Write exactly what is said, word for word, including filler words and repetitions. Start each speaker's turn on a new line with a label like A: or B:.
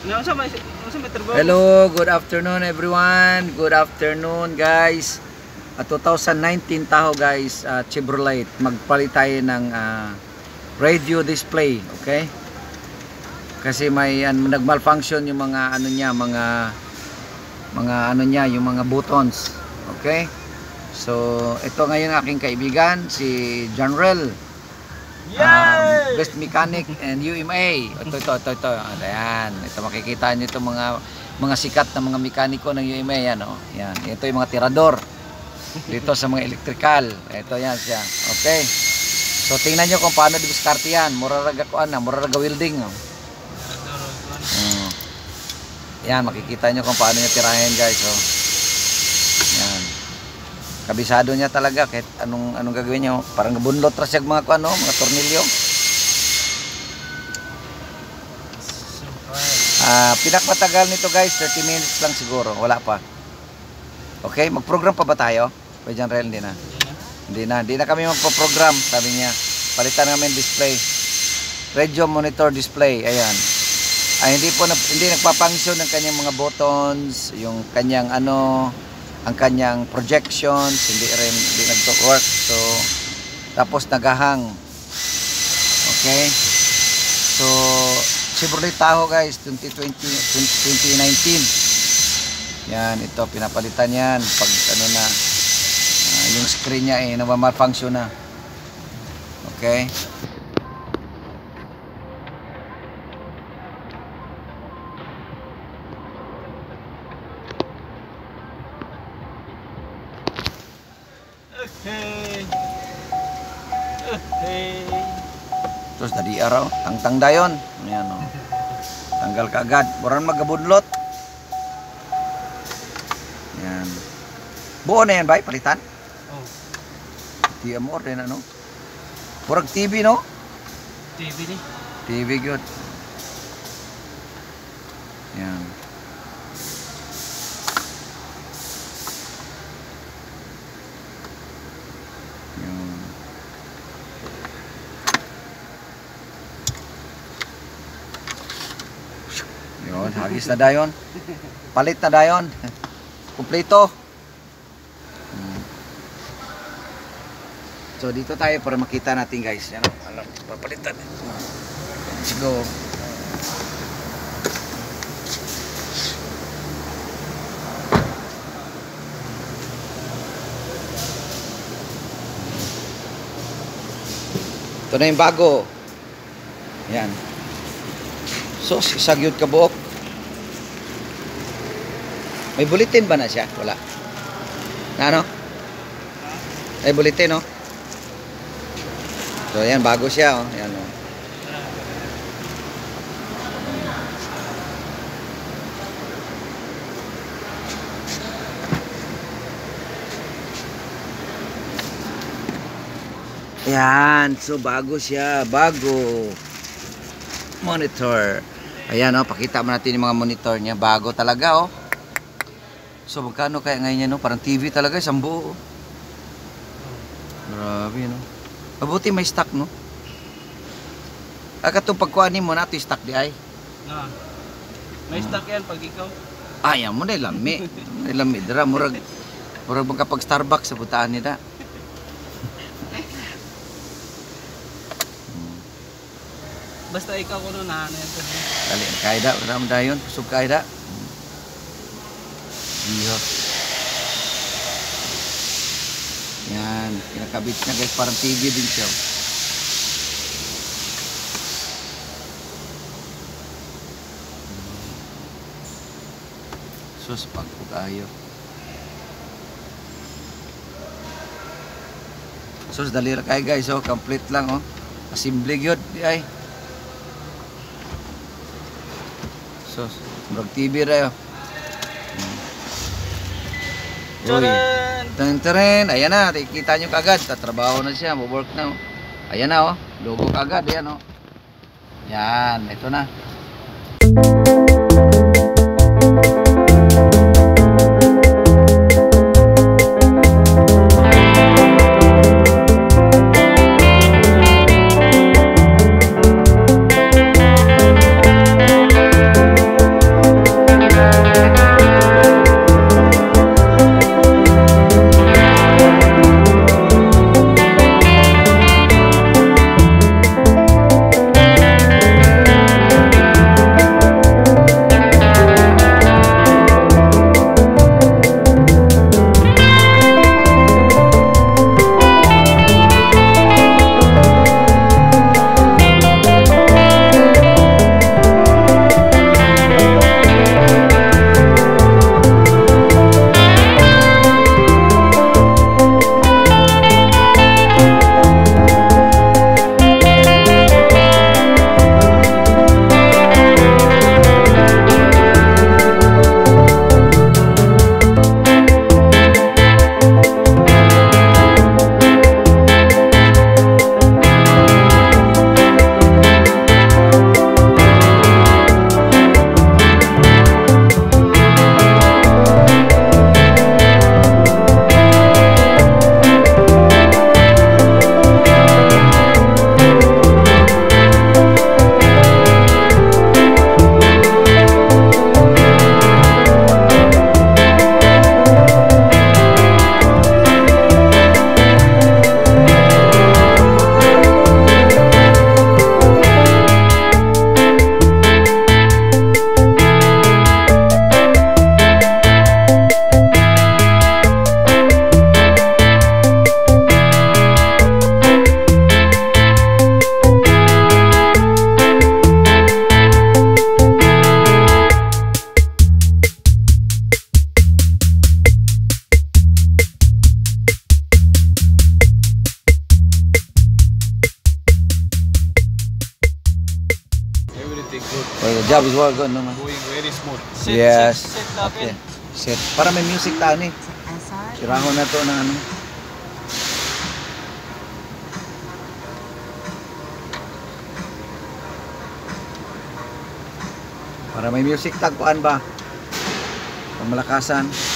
A: Hello, good afternoon everyone. Good afternoon guys. Uh, twenty nineteen taho guys, uh, Chevrolet. Magpalit tayo ng uh, radio display, okay? Kasi may uh, nagmalfunction yung mga ano niya, mga mga ano niya, yung mga buttons, okay? So, ito ngayon aking kaibigan si Janrel. Um, best mechanic and U M A. Ito, ito, ito, ito. Ayan. Ito makikita nyo ito mga mga sikat na mga mekaniko ng U M A. Yan, oh. Yan. Ito yung mga tirador. Dito sa mga electrical. Ito yan siya. Okay. So tingnan nyo kung paano dibiskarte yan. Muraraga ko na. Muraraga welding. Oh. Hmm. Yan. Makikita nyo kung paano nyo tirahin guys. Oh. Yan. Kabisado niya talaga kahit anong anong gagawin niyo, parang gabunlot ra siya mga ano, mga tornilyo. Ah, uh, pinakmatagal nito guys, thirty minutes lang siguro, wala pa. Okay, mag-program pa ba tayo? Pwede dyan, Rel, hindi na. Hindi na, hindi na kami magpo-program, sabi niya. Palitan namin display. Radio monitor display, ayan. Ay hindi po na, hindi nagpa-function ng kanyang mga buttons, yung kanyang ano, ang kanyang projections hindi rin hindi nagto-work, so tapos nagahang. Okay, so Chevrolet Tahoe guys twenty twenty, twenty nineteen yan, ito pinapalitan yan pag ano na uh, yung screen niya eh namamalfunction na. Okay, terus tadi araw tang-tang dayon ayan o, tanggal kaagad buran magabudlot yan, buo na yan ba palitan? Oh, di amor din ano burag T V no? T V ni? T V good yan. Yun, hagis na dayon. Palit na dayon. Kumpleto. Hmm. So dito tayo para makita natin guys. Yan, alam, papalitan. Let's go. Ito na yung bago. Yan. So, sagyod ka buok. May bulletin ba na siya? Wala. Na ano? May bulletin, no? So, yan, bago siya, oh. Yan, oh. Yan, so bago siya. Bago. Monitor. Ayan o, oh, pakita mo natin yung mga monitor niya. Bago talaga o. Oh. So magkano kaya ngayon yan o? Oh? Parang T V talaga, isang buo. Oh. Grabe no. Mabuti may stock no. Agad itong pagkuhanin mo na ito yung stock di ay.
B: No. May hmm. stock yan pag ikaw.
A: Ayan mo na ilami. Ilami dira. Murag, murag bang kapag Starbucks sa butaan nila.
B: Basta ikaw kuno na ano yan.
A: Dali, kaida, wala mo dayon, pusog kaida. Iyo. Yan, kinakabit niya guys, parang T V din siya. Sus, pagpug ayo. Sus, dali ra kay guys, oh, complete lang oh. Assembly gyud di ay. Sus, murag T V rayo. Uy, teng-teren, ayan na, kita nyo kagad, tatrabaho na siya, work na. Oh. Ayan na, oh, logo kagad, ayan, oh. Yan, ito na.
C: everything good.
A: Oh, the job is well good naman.
C: Going very smooth.
B: Set,
A: Yes.
B: set, set natin.
A: Okay. Set. Para may music ta ni. Sirahon na to na ano. Para may music tagpuan ba? Pamalakasan.